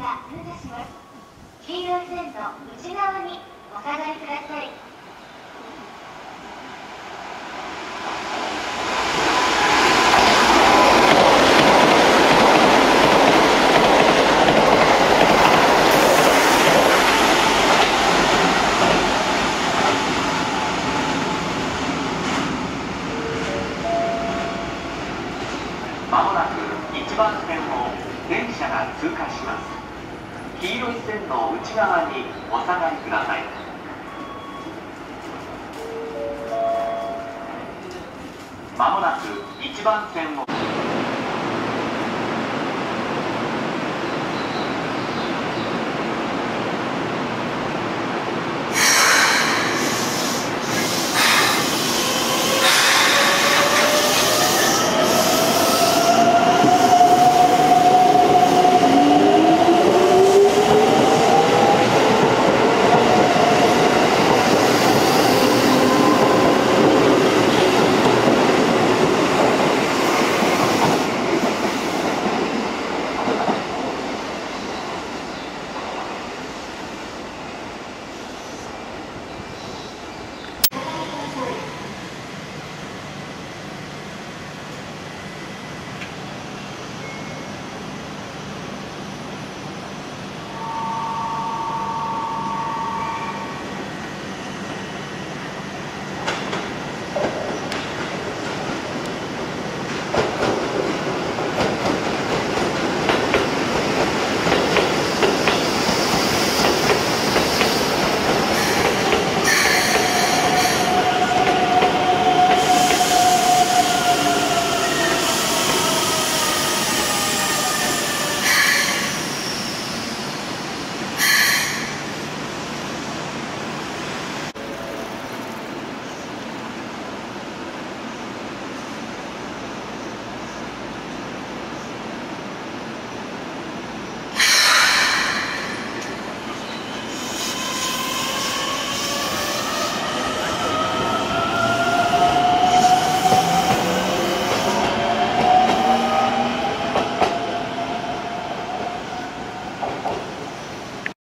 が通過します。黄色い線の内側にお下がりください。 まもなく1番線を電車が通過します。黄色い線の内側にお下がりください。まもなく1番線を